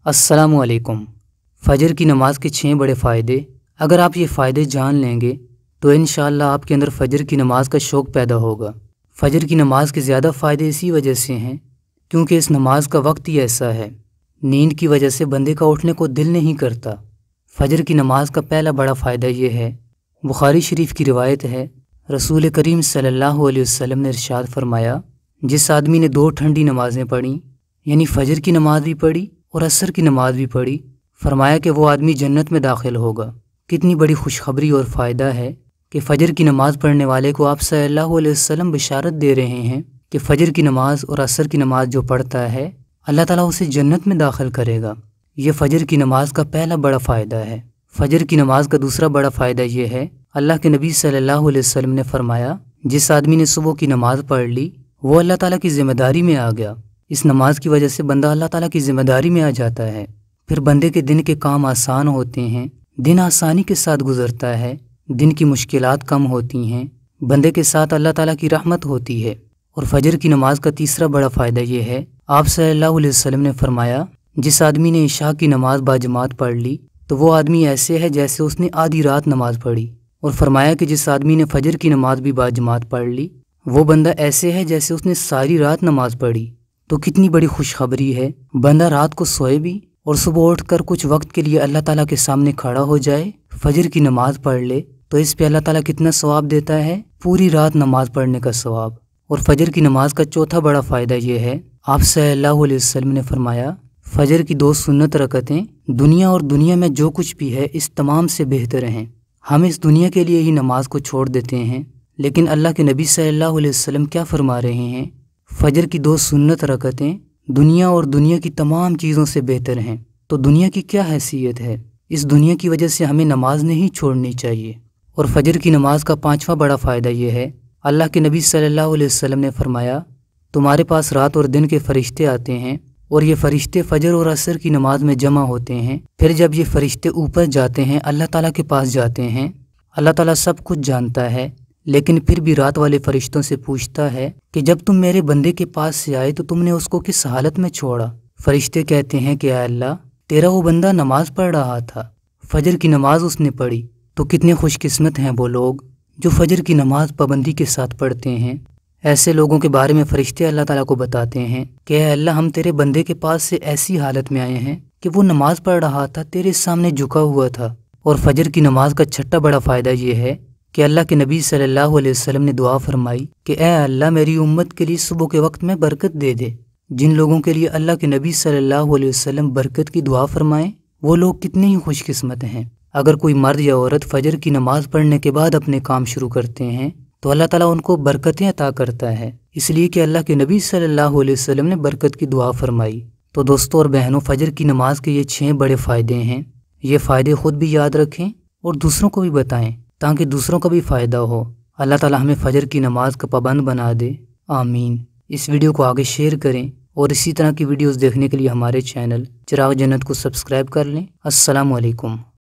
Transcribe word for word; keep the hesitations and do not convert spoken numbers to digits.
अस्सलामु अलैकुम। फ़जर की नमाज के छः बड़े फ़ायदे। अगर आप ये फ़ायदे जान लेंगे तो इंशाअल्लाह आपके अंदर फ़जर की नमाज का शौक़ पैदा होगा। फ़जर की नमाज के ज़्यादा फ़ायदे इसी वजह से हैं क्योंकि इस नमाज का वक्त ही ऐसा है। नींद की वजह से बंदे का उठने को दिल नहीं करता। फ़जर की नमाज का पहला बड़ा फ़ायदा ये है, बुखारी शरीफ की रिवायत है, रसूल करीम सल्लल्लाहु अलैहि वसल्लम ने इरशाद फरमाया, जिस आदमी ने दो ठंडी नमाज़ें पढ़ी यानी फ़जर की नमाज भी पढ़ी और असर की नमाज भी पढ़ी, फरमाया कि वो आदमी जन्नत में दाखिल होगा। कितनी बड़ी खुशखबरी और फ़ायदा है कि फ़जर की नमाज़ पढ़ने वाले को आप सल्लल्लाहु अलैहि वसल्लम बशारत दे रहे हैं कि फ़जर की नमाज और असर की नमाज जो पढ़ता है अल्लाह ताला उसे जन्नत में दाखिल करेगा। ये फ़जर की नमाज का पहला बड़ा फ़ायदा है। फ़जर की नमाज का दूसरा बड़ा फ़ायदा ये है, अल्लाह के नबी सल्लल्लाहु अलैहि वसल्लम ने फरमाया, जिस आदमी ने सुबह की नमाज़ पढ़ ली वो अल्लाह ताला की ज़िम्मेदारी में आ गया। इस नमाज की वजह से बंदा अल्लाह ताला की ज़िम्मेदारी में आ जाता है। फिर बंदे के दिन के काम आसान होते हैं, दिन आसानी के साथ गुजरता है, दिन की मुश्किलात कम होती हैं, बंदे के साथ अल्लाह ताला की रहमत होती है। और फ़जर की नमाज का तीसरा बड़ा फ़ायदा ये है, आप सल्लल्लाहु अलैहि वसल्लम ने फरमाया, जिस आदमी ने इशा की नमाज बाजमात पढ़ ली तो वो आदमी ऐसे है जैसे उसने आधी रात नमाज पढ़ी। और फरमाया कि जिस आदमी ने फ़जर की नमाज भी बाजमात पढ़ ली वो बंदा ऐसे है जैसे उसने सारी रात नमाज पढ़ी। तो कितनी बड़ी खुशखबरी है, बंदा रात को सोए भी और सुबह उठकर कुछ वक्त के लिए अल्लाह ताला के सामने खड़ा हो जाए, फ़जर की नमाज पढ़ ले तो इस पे अल्लाह ताला कितना सवाब देता है, पूरी रात नमाज पढ़ने का सवाब। और फ़जर की नमाज का चौथा बड़ा फ़ायदा ये है, आप सल्लल्लाहु अलैहि वसल्लम ने फरमाया, फ़जर की दो सुन्नत रकतें दुनिया और दुनिया में जो कुछ भी है इस तमाम से बेहतर हैं। हम इस दुनिया के लिए ही नमाज को छोड़ देते हैं, लेकिन अल्लाह के नबी सल्लल्लाहु अलैहि वसल्लम क्या फरमा रहे हैं, फ़जर की दो सुन्नत रकतें दुनिया और दुनिया की तमाम चीज़ों से बेहतर हैं। तो दुनिया की क्या हैसियत है, इस दुनिया की वजह से हमें नमाज नहीं छोड़नी चाहिए। और फ़जर की नमाज का पांचवा बड़ा फ़ायदा ये है, अल्लाह के नबी सल्लल्लाहु अलैहि वसल्लम ने फरमाया, तुम्हारे पास रात और दिन के फ़रिश्ते आते हैं और ये फ़रिश्ते फ़जर और असर की नमाज में जमा होते हैं। फिर जब ये फ़रिश्ते ऊपर जाते हैं अल्लाह ताला के पास जाते हैं, अल्लाह ताला सब कुछ जानता है, लेकिन फिर भी रात वाले फ़रिश्तों से पूछता है कि जब तुम मेरे बंदे के पास से आए तो तुमने उसको किस हालत में छोड़ा। फ़रिश्ते कहते हैं कि आए अल्लाह, तेरा वो बंदा नमाज पढ़ रहा था, फ़जर की नमाज उसने पढ़ी। तो कितने खुशकिस्मत हैं वो लोग जो फ़जर की नमाज पाबंदी के साथ पढ़ते हैं। ऐसे लोगों के बारे में फ़रिश्ते अल्लाह ताला को बताते हैं कि आए अल्लाह, हम तेरे बंदे के पास से ऐसी हालत में आए हैं कि वो नमाज पढ़ रहा था, तेरे सामने झुका हुआ था। और फ़जर की नमाज का छठा बड़ा फ़ायदा ये है कि अल्लाह के नबी सल्लल्लाहु अलैहि वसल्लम ने दुआ फरमाई कि ए अल्लाह, मेरी उम्मत के लिए सुबह के वक्त में बरकत दे दे। जिन लोगों के लिए अल्लाह के नबी सल्लल्लाहु अलैहि वसल्लम बरकत की दुआ फरमाएं वो लोग कितने ही खुशकिस्मत हैं। अगर कोई मर्द या औरत फ़जर की नमाज पढ़ने के बाद अपने काम शुरू करते हैं तो अल्लाह ताला उनको बरकतें अता करता है, इसलिए कि अल्लाह के नबी सल्लल्लाहु अलैहि वसल्लम ने बरकत की दुआ फरमाई। तो दोस्तों और बहनों, फ़जर की नमाज के ये छः बड़े फ़ायदे हैं। ये फ़ायदे ख़ुद भी याद रखें और दूसरों को भी बताएं ताकि दूसरों का भी फ़ायदा हो। अल्लाह ताला हमें फ़जर की नमाज का पाबंद बना दे, आमीन। इस वीडियो को आगे शेयर करें और इसी तरह की वीडियोस देखने के लिए हमारे चैनल चिराग जन्नत को सब्सक्राइब कर लें। अस्सलामु अलैकुम।